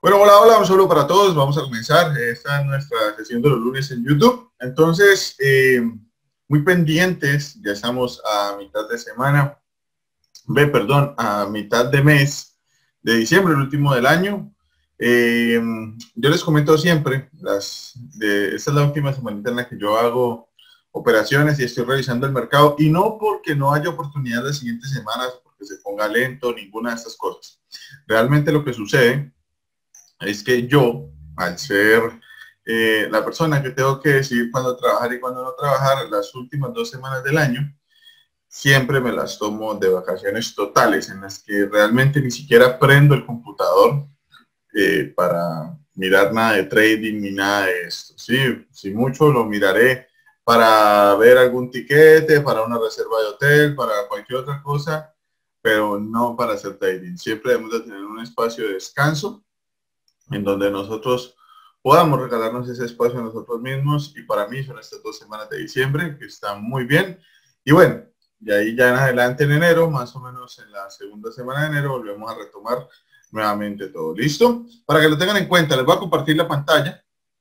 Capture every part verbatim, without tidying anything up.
Bueno, hola, hola, un saludo para todos. Vamos a comenzar. Esta es nuestra sesión de los lunes en YouTube. Entonces, eh, muy pendientes, ya estamos a mitad de semana, ve, perdón, a mitad de mes de diciembre, el último del año. Eh, yo les comento siempre, las, de, esta es la última semana en la que yo hago operaciones y estoy revisando el mercado, y no porque no haya oportunidad las siguientes semanas, porque se ponga lento, ninguna de estas cosas. Realmente lo que sucede es que yo, al ser eh, la persona que tengo que decidir cuándo trabajar y cuándo no trabajar, las últimas dos semanas del año, siempre me las tomo de vacaciones totales, en las que realmente ni siquiera prendo el computador eh, para mirar nada de trading ni nada de esto. Sí, si mucho lo miraré para ver algún tiquete, para una reserva de hotel, para cualquier otra cosa, pero no para hacer trading. Siempre debemos de tener un espacio de descanso en donde nosotros podamos regalarnos ese espacio a nosotros mismos, y para mí son estas dos semanas de diciembre que están muy bien. Y bueno, y ahí ya en adelante en enero, más o menos en la segunda semana de enero, volvemos a retomar nuevamente todo. ¿Listo? Para que lo tengan en cuenta, les voy a compartir la pantalla.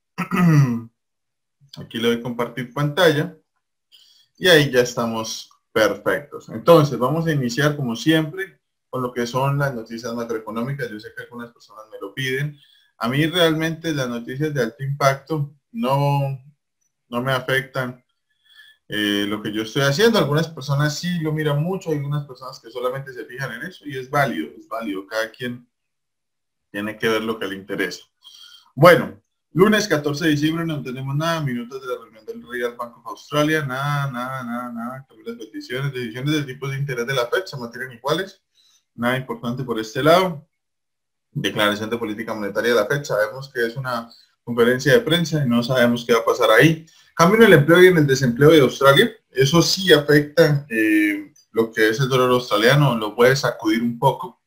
Aquí le doy compartir pantalla y ahí ya estamos perfectos. Entonces vamos a iniciar como siempre con lo que son las noticias macroeconómicas. Yo sé que algunas personas me lo piden. A mí realmente las noticias de alto impacto no, no me afectan eh, lo que yo estoy haciendo. Algunas personas sí lo miran mucho, hay algunas personas que solamente se fijan en eso, y es válido, es válido. Cada quien tiene que ver lo que le interesa. Bueno, lunes catorce de diciembre, no tenemos nada, minutos de la reunión del Royal Bank of Australia, nada, nada, nada, nada. Las peticiones, decisiones de tipos de interés de la Fed se mantienen iguales, nada importante por este lado. Declaración de política monetaria de la Fed, sabemos que es una conferencia de prensa y no sabemos qué va a pasar ahí. Cambio en el empleo y en el desempleo de Australia, eso sí afecta eh, lo que es el dólar australiano, lo puede sacudir un poco.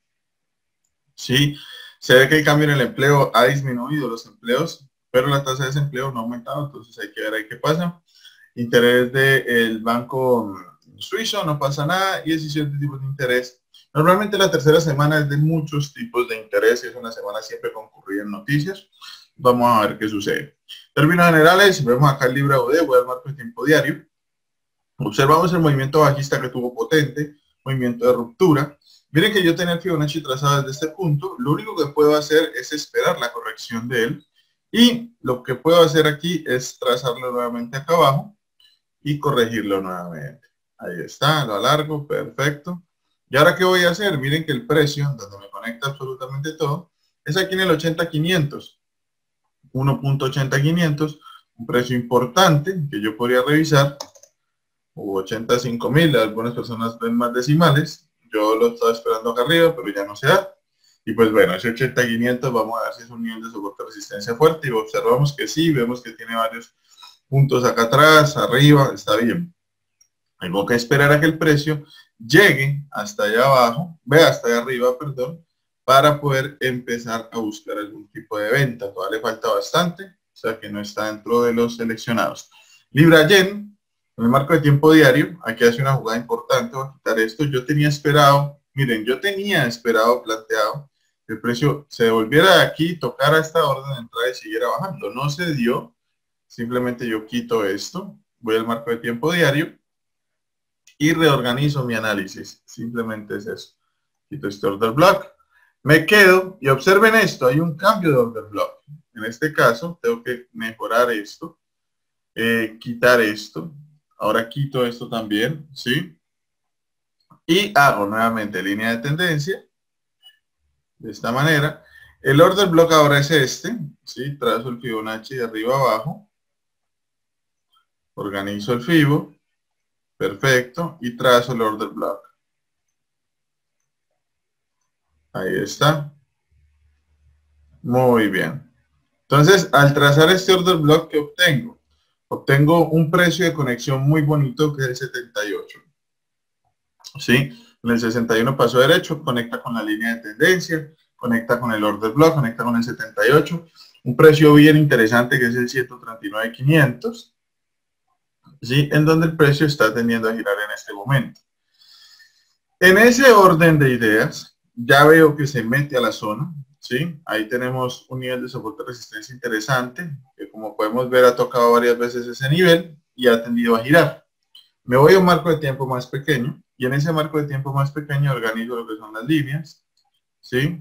Sí, se ve que el cambio en el empleo ha disminuido los empleos, pero la tasa de desempleo no ha aumentado, entonces hay que ver ahí qué pasa. Interés del banco suizo, no pasa nada, y decisión de tipos de interés. Normalmente la tercera semana es de muchos tipos de interés, y es una semana siempre concurrida en noticias. Vamos a ver qué sucede. Términos generales, vemos acá el Libra U D, voy al marco de tiempo diario. Observamos el movimiento bajista que tuvo potente, movimiento de ruptura. Miren que yo tenía el Fibonacci trazado desde este punto. Lo único que puedo hacer es esperar la corrección de él, y lo que puedo hacer aquí es trazarlo nuevamente acá abajo y corregirlo nuevamente. Ahí está, lo alargo, perfecto. ¿Y ahora qué voy a hacer? Miren que el precio, donde me conecta absolutamente todo, es aquí en el ochenta quinientos. uno punto ochenta quinientos, un precio importante que yo podría revisar, o ochenta y cinco mil, algunas personas ven más decimales. Yo lo estaba esperando acá arriba, pero ya no se da. Y pues bueno, ese ochenta quinientos, vamos a ver si es un nivel de soporte de resistencia fuerte, y observamos que sí, vemos que tiene varios puntos acá atrás, arriba, está bien. Tengo que esperar a que el precio llegue hasta allá abajo, vea, hasta allá arriba, perdón, para poder empezar a buscar algún tipo de venta. Todavía le falta bastante, o sea que no está dentro de los seleccionados. Libra Yen, en el marco de tiempo diario, aquí hace una jugada importante. Voy a quitar esto. Yo tenía esperado, miren, yo tenía esperado, planteado, que el precio se devolviera de aquí, tocara esta orden de entrada y siguiera bajando. No se dio, simplemente yo quito esto, voy al marco de tiempo diario y reorganizo mi análisis. Simplemente es eso. Quito este order block, me quedo, y observen esto, hay un cambio de order block. En este caso, tengo que mejorar esto, eh, quitar esto. Ahora quito esto también, ¿sí? Y hago nuevamente línea de tendencia, de esta manera. El order block ahora es este, ¿sí? Trazo el Fibonacci de arriba a abajo, organizo el Fibo, perfecto, y trazo el order block. Ahí está. Muy bien. Entonces, al trazar este order block, ¿qué obtengo? Obtengo un precio de conexión muy bonito, que es el setenta y ocho. ¿Sí? En el sesenta y uno pasó derecho, conecta con la línea de tendencia, conecta con el order block, conecta con el setenta y ocho. Un precio bien interesante, que es el ciento treinta y nueve mil quinientos. ¿Sí? En donde el precio está tendiendo a girar en este momento. En ese orden de ideas, ya veo que se mete a la zona. ¿sí? Ahí tenemos un nivel de soporte de resistencia interesante, que como podemos ver ha tocado varias veces ese nivel y ha tendido a girar. Me voy a un marco de tiempo más pequeño y en ese marco de tiempo más pequeño organizo lo que son las líneas, ¿sí?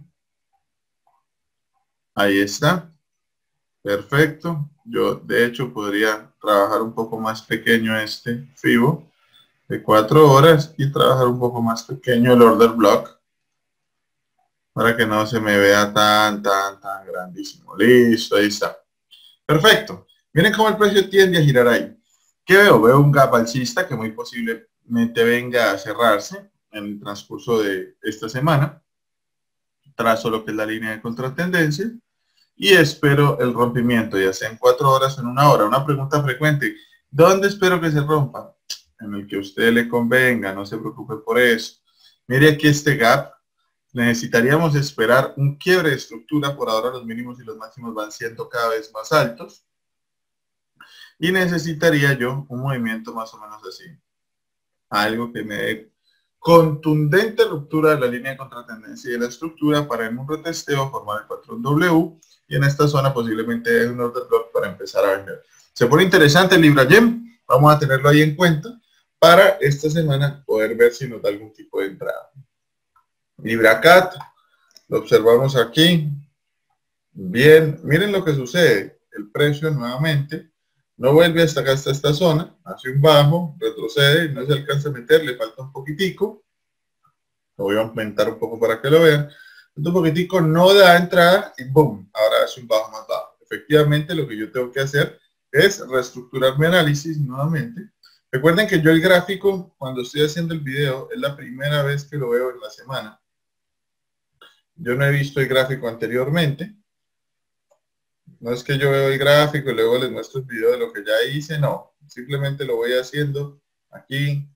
Ahí está. Perfecto. Yo de hecho podría trabajar un poco más pequeño este Fibo de cuatro horas y trabajar un poco más pequeño el order block para que no se me vea tan, tan, tan grandísimo. Listo, ahí está. Perfecto. Miren cómo el precio tiende a girar ahí. ¿Qué veo? Veo un gap alcista que muy posiblemente venga a cerrarse en el transcurso de esta semana. Trazo lo que es la línea de contratendencia y espero el rompimiento, ya sea en cuatro horas o en una hora. Una pregunta frecuente, ¿dónde espero que se rompa? En el que a usted le convenga, no se preocupe por eso. Mire aquí este gap, necesitaríamos esperar un quiebre de estructura. Por ahora los mínimos y los máximos van siendo cada vez más altos. Y necesitaría yo un movimiento más o menos así. Algo que me dé contundente ruptura de la línea de contratendencia y de la estructura para en un retesteo formar el patrón W y en esta zona posiblemente un order block para empezar a vender. Se pone interesante el Libra Gem, vamos a tenerlo ahí en cuenta para esta semana poder ver si nos da algún tipo de entrada. Libra Cat, lo observamos aquí. Bien, miren lo que sucede, el precio nuevamente no vuelve hasta acá, hasta esta zona, hace un bajo, retrocede y no se alcanza a meter, le falta un poquitico. Lo voy a aumentar un poco para que lo vean. Un poquitico no da entrada y boom, ahora hace un bajo más bajo. Efectivamente, lo que yo tengo que hacer es reestructurar mi análisis nuevamente. Recuerden que yo el gráfico, cuando estoy haciendo el video, es la primera vez que lo veo en la semana. Yo no he visto el gráfico anteriormente. No es que yo veo el gráfico y luego les muestro el video de lo que ya hice, no. Simplemente lo voy haciendo aquí,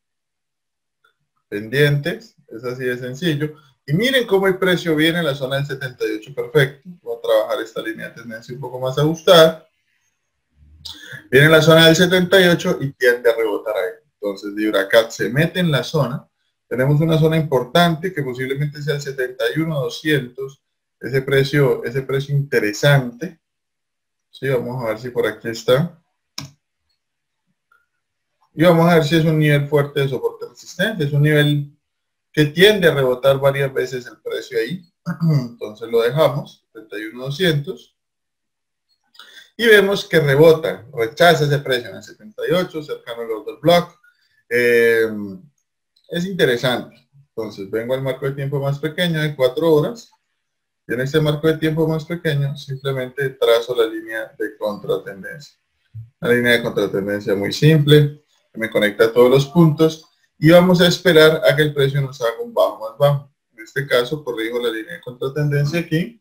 pendientes, es así de sencillo. Y miren cómo el precio viene en la zona del setenta y ocho, perfecto. Voy a trabajar esta línea de tendencia un poco más ajustada. Viene en la zona del setenta y ocho y tiende a rebotar ahí. Entonces LibraCat se mete en la zona. Tenemos una zona importante que posiblemente sea el setenta y uno doscientos. Ese precio, ese precio interesante. Sí, vamos a ver si por aquí está. Y vamos a ver si es un nivel fuerte de soporte resistente. Es un nivel que tiende a rebotar varias veces el precio ahí. Entonces lo dejamos, setenta y uno doscientos. Y vemos que rebota, rechaza ese precio en el setenta y ocho, cercano al order block. Eh, es interesante. Entonces vengo al marco de tiempo más pequeño de cuatro horas. Y en este marco de tiempo más pequeño simplemente trazo la línea de contratendencia. Una línea de contratendencia muy simple, que me conecta a todos los puntos. Y vamos a esperar a que el precio nos haga un bajo más bajo. En este caso corrijo la línea de contratendencia aquí.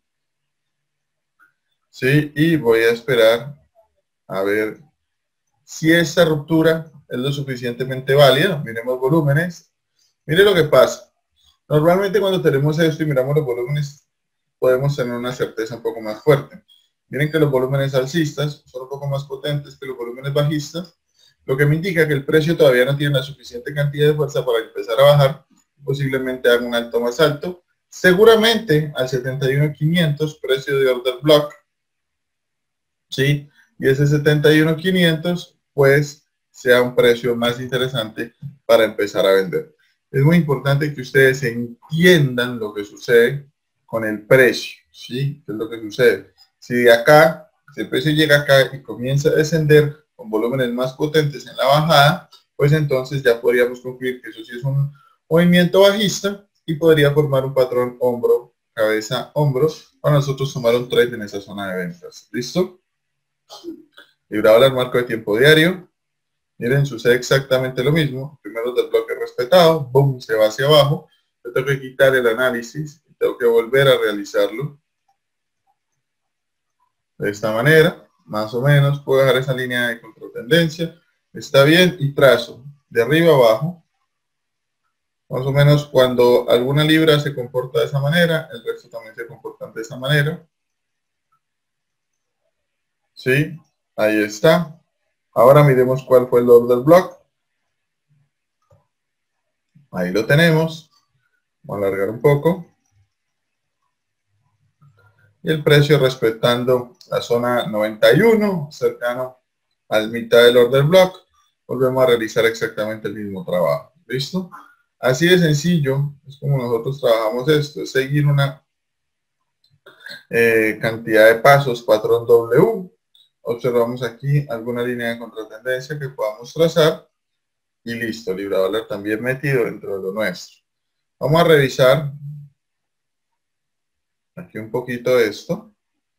Sí, y voy a esperar a ver si esta ruptura es lo suficientemente válida. Miremos volúmenes. Mire lo que pasa. Normalmente cuando tenemos esto y miramos los volúmenes, podemos tener una certeza un poco más fuerte. Miren que los volúmenes alcistas son un poco más potentes que los volúmenes bajistas, lo que me indica que el precio todavía no tiene la suficiente cantidad de fuerza para empezar a bajar. Posiblemente haga un alto más alto. Seguramente al setenta y uno quinientos, precio de order block. ¿Sí? Y ese setenta y uno quinientos pues sea un precio más interesante para empezar a vender. Es muy importante que ustedes entiendan lo que sucede con el precio, ¿sí? ¿Qué es lo que sucede? Si de acá, si el precio llega acá y comienza a descender con volúmenes más potentes en la bajada, pues entonces ya podríamos concluir que eso sí es un movimiento bajista y podría formar un patrón hombro, cabeza, hombro, para nosotros tomar un trade en esa zona de ventas. ¿Listo? Libra dólar, marco de tiempo diario. Miren, sucede exactamente lo mismo. Primero del bloque respetado, boom, se va hacia abajo. Yo tengo que quitar el análisis y tengo que volver a realizarlo. De esta manera, más o menos, puedo dejar esa línea de contratendencia. Está bien, y trazo de arriba abajo. Más o menos cuando alguna libra se comporta de esa manera, el resto también se comporta de esa manera. ¿Sí? Ahí está. Ahora miremos cuál fue el order block. Ahí lo tenemos. Vamos a alargar un poco. y el precio respetando la zona noventa y uno, cercano al mitad del order block, volvemos a realizar exactamente el mismo trabajo. ¿Listo? Así de sencillo es como nosotros trabajamos esto, es seguir una eh, cantidad de pasos, patrón W. Observamos aquí alguna línea de contratendencia que podamos trazar y listo, libra dólar también metido dentro de lo nuestro. Vamos a revisar aquí un poquito esto.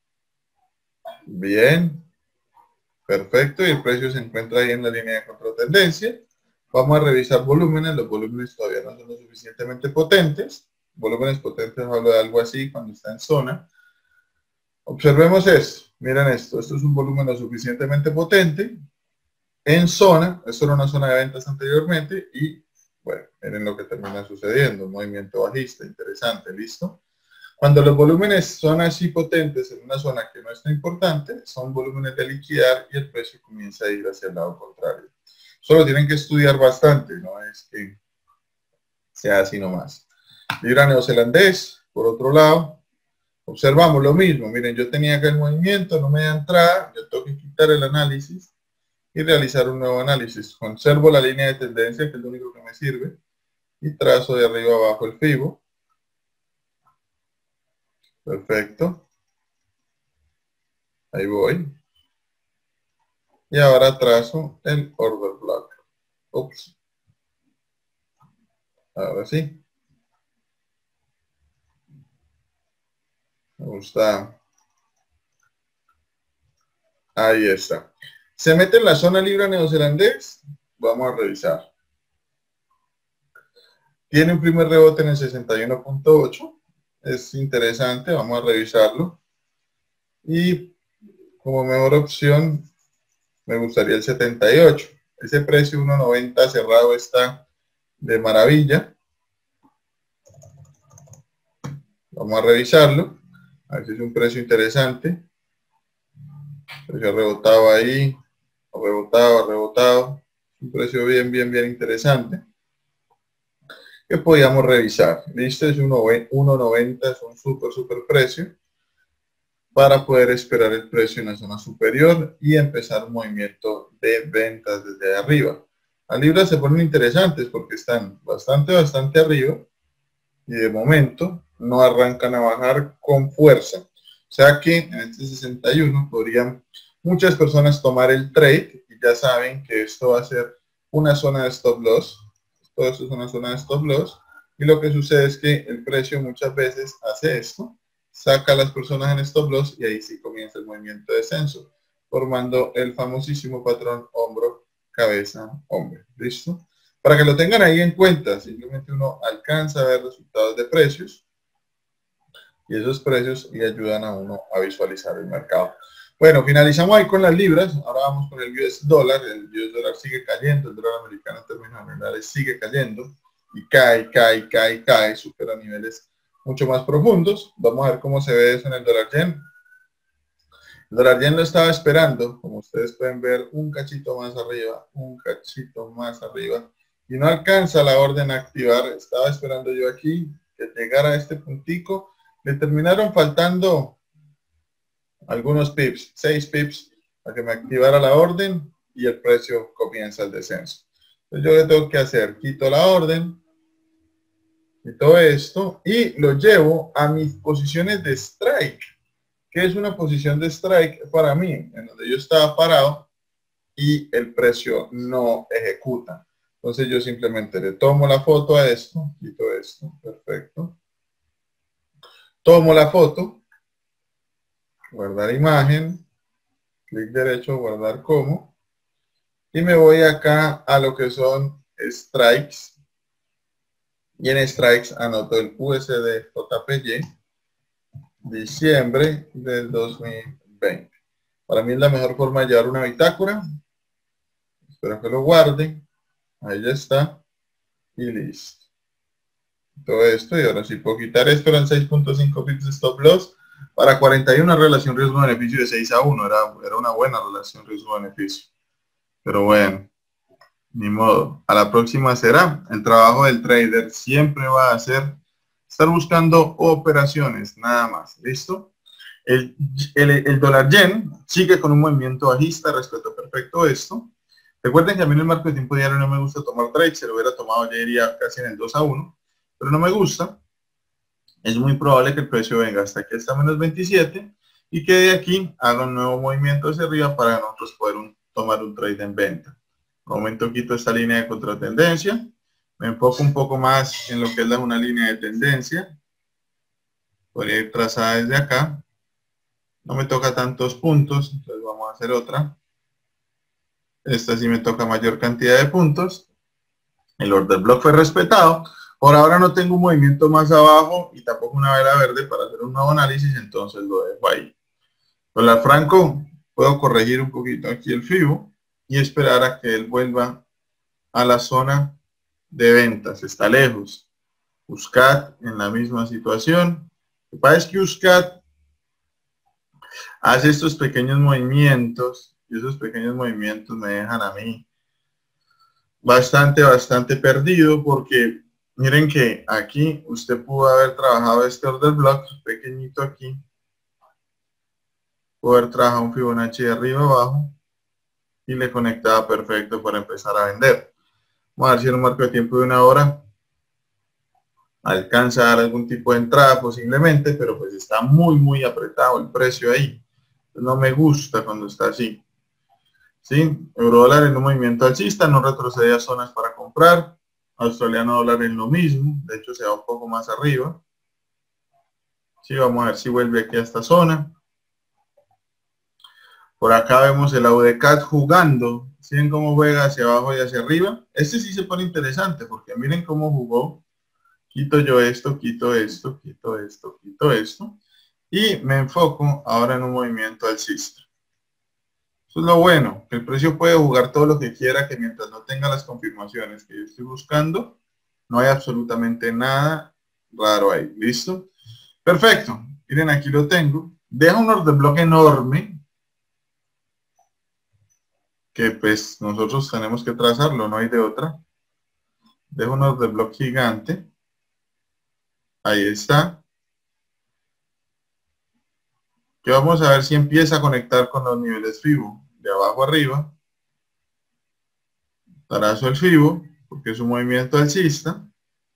Bien, perfecto, y el precio se encuentra ahí en la línea de contratendencia. Vamos a revisar volúmenes, los volúmenes todavía no son lo suficientemente potentes. Volúmenes potentes hablo de algo así cuando está en zona. Observemos esto, miren esto, esto es un volumen lo suficientemente potente. En zona, esto era una zona de ventas anteriormente y bueno, miren lo que termina sucediendo, un movimiento bajista, interesante, ¿listo? Cuando los volúmenes son así potentes en una zona que no está importante, son volúmenes de liquidar y el precio comienza a ir hacia el lado contrario. Solo tienen que estudiar bastante, no es que sea así nomás. Libra neozelandés, por otro lado, observamos lo mismo. Miren, yo tenía acá el movimiento, no me da entrada, yo tengo que quitar el análisis y realizar un nuevo análisis. Conservo la línea de tendencia, que es lo único que me sirve, y trazo de arriba abajo el Fibo. Perfecto. Ahí voy. Y ahora trazo el order block. Ups. Ahora sí. Me gusta. Ahí está. Se mete en la zona libra neozelandés. Vamos a revisar. Tiene un primer rebote en el sesenta y uno punto ocho. Es interesante. Vamos a revisarlo. Y como mejor opción, me gustaría el setenta y ocho. Ese precio uno noventa cerrado está de maravilla. Vamos a revisarlo. A ver si es un precio interesante. El precio ha rebotado ahí. Ha rebotado, ha rebotado. Un precio bien, bien, bien interesante. Que podíamos revisar. Listo, es uno noventa, es un súper, súper precio. Para poder esperar el precio en la zona superior y empezar un movimiento de ventas desde arriba. Las libras se ponen interesantes porque están bastante, bastante arriba y de momento no arrancan a bajar con fuerza. O sea que en este sesenta y uno podrían muchas personas tomar el trade y ya saben que esto va a ser una zona de stop loss. Todo esto es una zona de stop loss y lo que sucede es que el precio muchas veces hace esto, saca a las personas en stop loss y ahí sí comienza el movimiento de descenso, formando el famosísimo patrón hombro, cabeza, hombro. ¿Listo? Para que lo tengan ahí en cuenta, simplemente uno alcanza a ver resultados de precios y esos precios le ayudan a uno a visualizar el mercado. Bueno, finalizamos ahí con las libras, ahora vamos con el U S dólar, el U S dólar sigue cayendo, el dólar americano en términos generales sigue cayendo y cae, cae, cae, cae, supera niveles mucho más profundos. Vamos a ver cómo se ve eso en el dólar yen. El dólar yen lo estaba esperando, como ustedes pueden ver, un cachito más arriba, un cachito más arriba, y no alcanza la orden a activar. Estaba esperando yo aquí que llegara a este puntico. Le terminaron faltando algunos pips, seis pips, para que me activara la orden y el precio comienza el descenso. Entonces yo qué tengo que hacer, quito la orden, quito esto y lo llevo a mis posiciones de strike. ¿Qué es una posición de strike para mí? En donde yo estaba parado y el precio no ejecuta. Entonces yo simplemente le tomo la foto a esto, quito esto, perfecto. Tomo la foto, guardar imagen, clic derecho, guardar como, y me voy acá a lo que son strikes, y en strikes anoto el U S D J P Y, diciembre del dos mil veinte. Para mí es la mejor forma de llevar una bitácora. Espero que lo guarden. Ahí ya está. Y listo. Todo esto, y ahora sí puedo quitar esto, eran seis punto cinco pips de stop loss. Para cuarenta y uno relación riesgo-beneficio de seis a uno, era, era una buena relación riesgo-beneficio. Pero bueno, ni modo. A la próxima será. El trabajo del trader siempre va a ser estar buscando operaciones, nada más. ¿Listo? El, el, el dólar yen sigue con un movimiento bajista, respeto perfecto esto. Recuerden que a mí en el marco de tiempo diario no me gusta tomar trades, se lo hubiera tomado ya iría casi en el dos a uno, pero no me gusta. Es muy probable que el precio venga hasta aquí, hasta menos veintisiete, y que de aquí haga un nuevo movimiento hacia arriba para nosotros poder un, tomar un trade en venta. De momento quito esta línea de contratendencia, me enfoco un poco más en lo que es la, una línea de tendencia. Podría ir trazada desde acá. No me toca tantos puntos, entonces vamos a hacer otra. Esta sí me toca mayor cantidad de puntos. El order block fue respetado. Por ahora no tengo un movimiento más abajo y tampoco una vela verde para hacer un nuevo análisis, entonces lo dejo ahí. Dólar franco, puedo corregir un poquito aquí el FIBO y esperar a que él vuelva a la zona de ventas. Está lejos. U S C A T en la misma situación. Lo que pasa es que U S C A T hace estos pequeños movimientos y esos pequeños movimientos me dejan a mí bastante, bastante perdido, porque miren que aquí usted pudo haber trabajado este order block pequeñito aquí, pudo haber trabajado un Fibonacci de arriba abajo y le conectaba perfecto para empezar a vender. Vamos a ver si en un marco de tiempo de una hora alcanza a dar algún tipo de entrada posiblemente, pero pues está muy muy apretado el precio ahí. No me gusta cuando está así. ¿Sí? Euro dólar en un movimiento alcista, no retrocede a zonas para comprar. Australiano dólar en lo mismo, de hecho se va un poco más arriba. Sí, vamos a ver si vuelve aquí a esta zona. Por acá vemos el A U D C A T jugando. ¿Sí? Cómo juega hacia abajo y hacia arriba. Este sí se pone interesante porque miren cómo jugó. Quito yo esto, quito esto, quito esto, quito esto. Y me enfoco ahora en un movimiento alcista. Eso es lo bueno, que el precio puede jugar todo lo que quiera, que mientras no tenga las confirmaciones que yo estoy buscando, no hay absolutamente nada raro ahí. ¿Listo? Perfecto. Miren, aquí lo tengo. Deja un order block enorme, que pues nosotros tenemos que trazarlo, no hay de otra. Deja un order block gigante. Ahí está. Que vamos a ver si empieza a conectar con los niveles FIBO. De abajo arriba. Trazo el FIBO, porque es un movimiento alcista.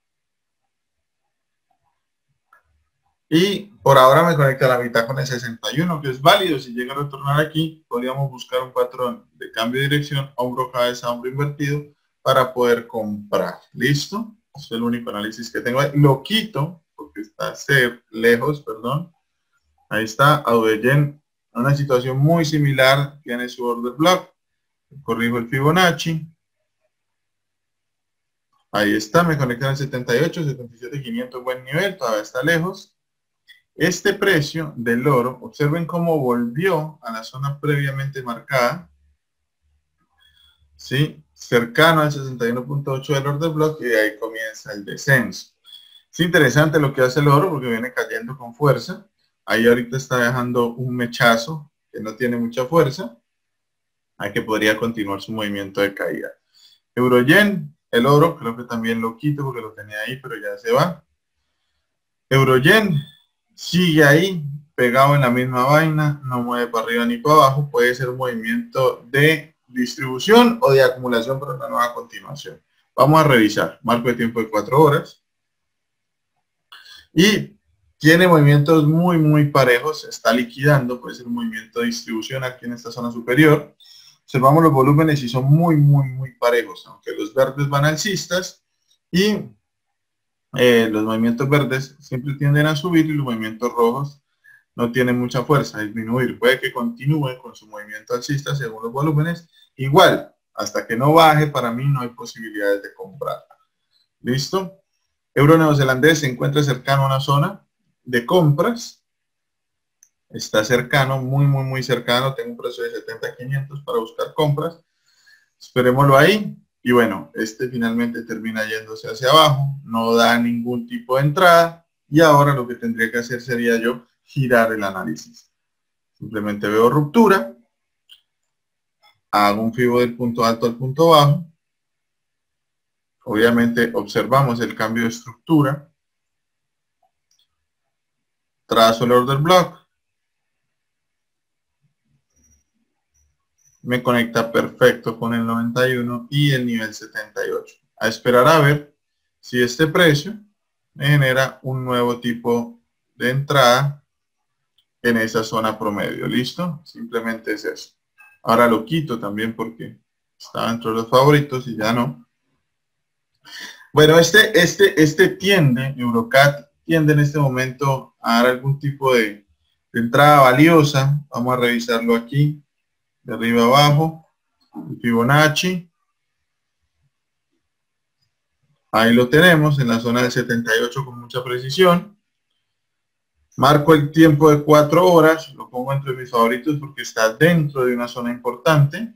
Y por ahora me conecta a la mitad con el sesenta y uno, que es válido. Si llega a retornar aquí, podríamos buscar un patrón de cambio de dirección, hombro, cabeza, hombro invertido, para poder comprar. ¿Listo? Es el único análisis que tengo. Lo quito, porque está ser lejos, perdón. Ahí está, A U D yen, una situación muy similar, tiene su order block. Corrijo el Fibonacci. Ahí está, me conecta en el setenta y ocho, setenta y siete, quinientos, buen nivel, todavía está lejos. Este precio del oro, observen cómo volvió a la zona previamente marcada, ¿sí? Cercano al sesenta y uno punto ocho del order block, y de ahí comienza el descenso. Es interesante lo que hace el oro porque viene cayendo con fuerza. Ahí ahorita está dejando un mechazo que no tiene mucha fuerza. Ahí que podría continuar su movimiento de caída. Euro yen, el oro, creo que también lo quito porque lo tenía ahí, pero ya se va. Euro yen sigue ahí, pegado en la misma vaina, no mueve para arriba ni para abajo. Puede ser un movimiento de distribución o de acumulación para una nueva continuación. Vamos a revisar. Marco de tiempo de cuatro horas. Y tiene movimientos muy, muy parejos. Está liquidando. Puede ser un movimiento de distribución aquí en esta zona superior. Observamos los volúmenes y son muy, muy, muy parejos. Aunque los verdes van alcistas y Eh, los movimientos verdes siempre tienden a subir y los movimientos rojos no tienen mucha fuerza, a disminuir. Puede que continúe con su movimiento alcista según los volúmenes. Igual, hasta que no baje, para mí no hay posibilidades de comprar. ¿Listo? Euro neozelandés se encuentra cercano a una zona de compras. Está cercano, muy, muy, muy cercano. Tengo un precio de setenta a quinientos para buscar compras. Esperémoslo ahí. Y bueno, este finalmente termina yéndose hacia abajo, no da ningún tipo de entrada, y ahora lo que tendría que hacer sería yo girar el análisis. Simplemente veo ruptura, hago un FIBO del punto alto al punto bajo, obviamente observamos el cambio de estructura, trazo el order block, me conecta perfecto con el noventa y uno y el nivel setenta y ocho. A esperar a ver si este precio me genera un nuevo tipo de entrada en esa zona promedio. ¿Listo? Simplemente es eso. Ahora lo quito también porque estaba dentro de los favoritos y ya no. Bueno, este, este, este tiende, Eurocat, tiende en este momento a dar algún tipo de, de entrada valiosa. Vamos a revisarlo aquí, de arriba abajo, el Fibonacci. Ahí lo tenemos, en la zona del setenta y ocho con mucha precisión. Marco el tiempo de cuatro horas, lo pongo entre mis favoritos porque está dentro de una zona importante.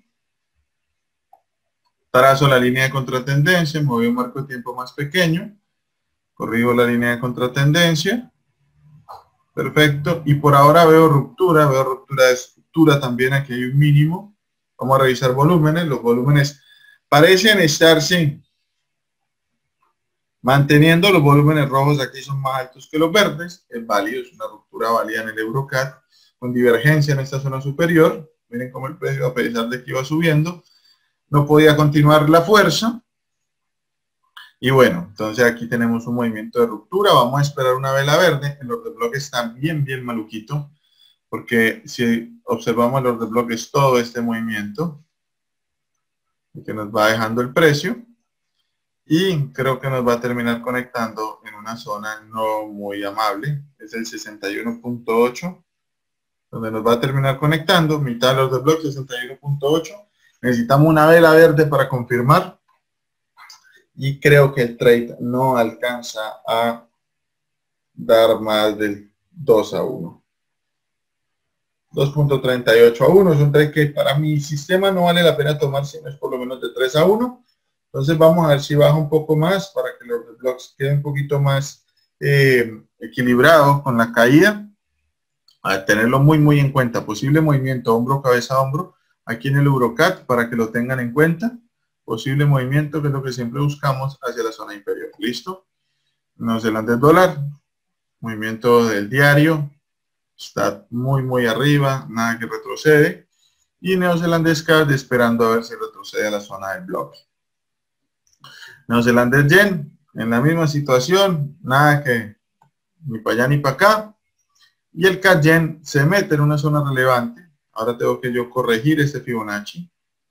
Trazo la línea de contratendencia, me voy a un marco de tiempo más pequeño. Corrijo la línea de contratendencia. Perfecto. Y por ahora veo ruptura, veo ruptura de estructura también. Aquí hay un mínimo. Vamos a revisar volúmenes. Los volúmenes parecen estarse manteniendo. Los volúmenes rojos aquí son más altos que los verdes. Es válido, es una ruptura válida en el Eurocat con divergencia en esta zona superior. Miren cómo el precio, a pesar de que iba subiendo, no podía continuar la fuerza. Y bueno, entonces aquí tenemos un movimiento de ruptura. Vamos a esperar una vela verde. El order block está bien, bien maluquito, porque si observamos el order block es todo este movimiento que nos va dejando el precio. Y creo que nos va a terminar conectando en una zona no muy amable. Es el sesenta y uno punto ocho, donde nos va a terminar conectando. Mitad del order block, sesenta y uno punto ocho. Necesitamos una vela verde para confirmar. Y creo que el trade no alcanza a dar más del dos a uno. dos punto treinta y ocho a uno. Es un trade que para mi sistema no vale la pena tomar si no es por lo menos de tres a uno. Entonces vamos a ver si baja un poco más para que los blocks queden un poquito más eh, equilibrados con la caída. A tenerlo muy muy en cuenta. Posible movimiento hombro, cabeza, hombro aquí en el Eurocat para que lo tengan en cuenta. Posible movimiento, que es lo que siempre buscamos, hacia la zona inferior. ¿Listo? Neozelandés dólar, movimiento del diario, está muy muy arriba, nada que retrocede. Y neozelandés C A D esperando a ver si retrocede a la zona del bloque. Neozelandés yen, en la misma situación, nada que ni para allá ni para acá. Y el C A D yen se mete en una zona relevante. Ahora tengo que yo corregir este Fibonacci.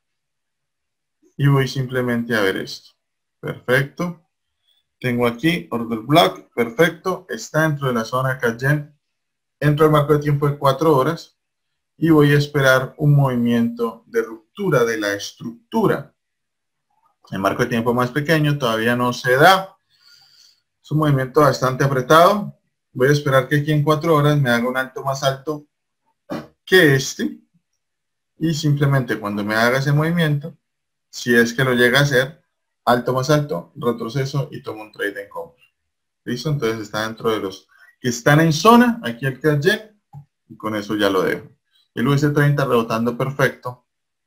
Y voy simplemente a ver esto. Perfecto. Tengo aquí order block. Perfecto. Está dentro de la zona C A D yen. Entro al marco de tiempo de cuatro horas. Y voy a esperar un movimiento de ruptura de la estructura. El marco de tiempo más pequeño todavía no se da. Es un movimiento bastante apretado. Voy a esperar que aquí en cuatro horas me haga un alto más alto que este. Y simplemente cuando me haga ese movimiento, si es que lo llega a hacer, alto más alto, retroceso y tomo un trade en compra. ¿Listo? Entonces está dentro de los que están en zona, aquí el C A D yen, y con eso ya lo dejo. El U S treinta rebotando perfecto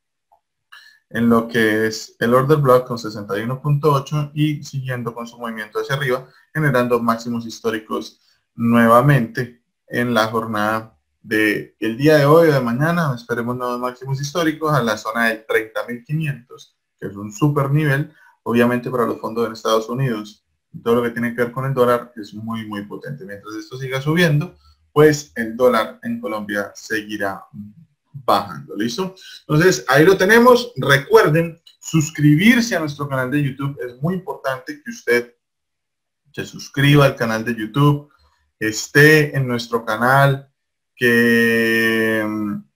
en lo que es el order block con sesenta y uno punto ocho y siguiendo con su movimiento hacia arriba, generando máximos históricos nuevamente en la jornada de el día de hoy o de mañana. Esperemos nuevos máximos históricos a la zona de treinta mil quinientos, que es un super nivel, obviamente para los fondos en Estados Unidos. Todo lo que tiene que ver con el dólar es muy muy potente. Mientras esto siga subiendo, pues el dólar en Colombia seguirá bajando. ¿Listo? Entonces ahí lo tenemos. Recuerden suscribirse a nuestro canal de YouTube. Es muy importante que usted se suscriba al canal de YouTube, esté en nuestro canal, que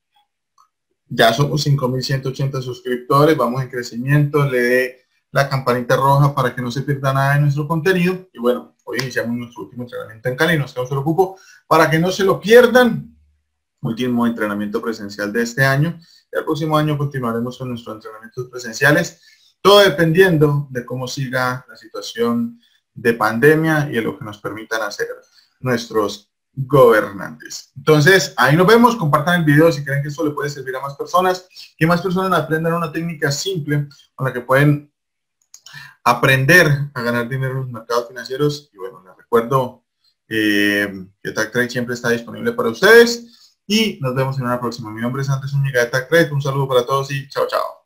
ya somos cinco mil ciento ochenta suscriptores, vamos en crecimiento, le dé la campanita roja para que no se pierda nada de nuestro contenido. Y bueno, hoy iniciamos nuestro último entrenamiento en Cali, nos queda un solo cupo para que no se lo pierdan. Último entrenamiento presencial de este año. Y el próximo año continuaremos con nuestros entrenamientos presenciales, todo dependiendo de cómo siga la situación de pandemia y de lo que nos permitan hacer nuestros gobernantes. Entonces, ahí nos vemos. Compartan el video si creen que esto le puede servir a más personas, que más personas aprendan una técnica simple con la que pueden aprender a ganar dinero en los mercados financieros. Y bueno, les recuerdo eh, que TagTrade siempre está disponible para ustedes. y nos vemos en una próxima. Mi nombre es Andrés Zúñiga de TACRED. Un saludo para todos y chao, chao.